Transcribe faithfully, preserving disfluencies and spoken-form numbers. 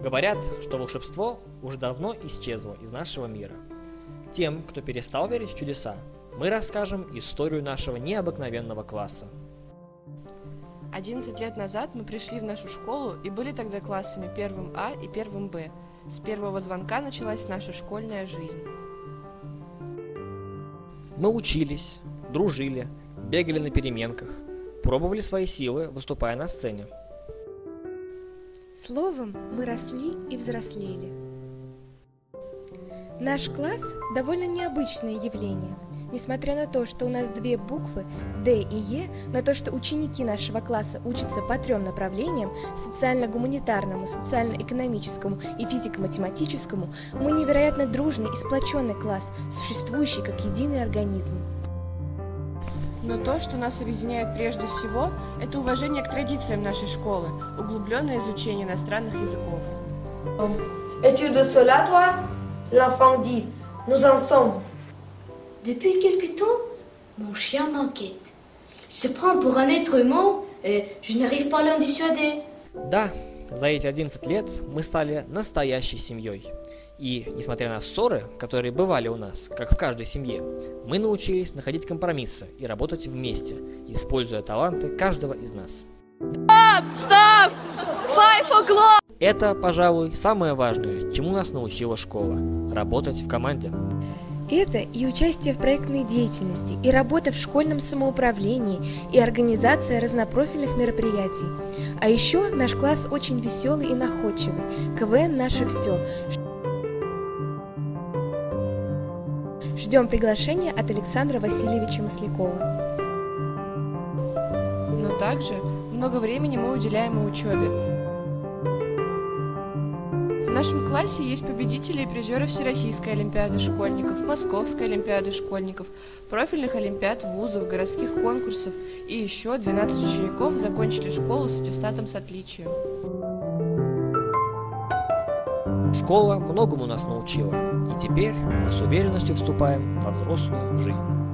Говорят, что волшебство уже давно исчезло из нашего мира. Тем, кто перестал верить в чудеса, мы расскажем историю нашего необыкновенного класса. одиннадцать лет назад мы пришли в нашу школу и были тогда классами первым А и первым Б. С первого звонка началась наша школьная жизнь. Мы учились, дружили, бегали на переменках, пробовали свои силы, выступая на сцене. Словом, мы росли и взрослели. Наш класс – довольно необычное явление. Несмотря на то, что у нас две буквы Д и Е, на то, что ученики нашего класса учатся по трем направлениям – социально-гуманитарному, социально-экономическому и физико-математическому, мы невероятно дружный и сплоченный класс, существующий как единый организм. Но то, что нас объединяет прежде всего, это уважение к традициям нашей школы, углубленное изучение иностранных языков. Es-tu de cela, toi? L'enfant dit, nous en sommes. Depuis quelque temps, mon chien m'inquiète. Il se prend pour un être humain et je n'arrive pas à l'en dissuader. Да, за эти одиннадцать лет мы стали настоящей семьей. И, несмотря на ссоры, которые бывали у нас, как в каждой семье, мы научились находить компромиссы и работать вместе, используя таланты каждого из нас. Стоп! Стоп! Five o'clock! Это, пожалуй, самое важное, чему нас научила школа – работать в команде. Это и участие в проектной деятельности, и работа в школьном самоуправлении, и организация разнопрофильных мероприятий. А еще наш класс очень веселый и находчивый. КВН – наше все. Ждем приглашения от Александра Васильевича Маслякова. Но также много времени мы уделяем и учебе. В нашем классе есть победители и призеры Всероссийской олимпиады школьников, Московской олимпиады школьников, профильных олимпиад вузов, городских конкурсов, и еще двенадцать учеников закончили школу с аттестатом с отличием. Школа многому нас научила, и теперь мы с уверенностью вступаем во взрослую жизнь.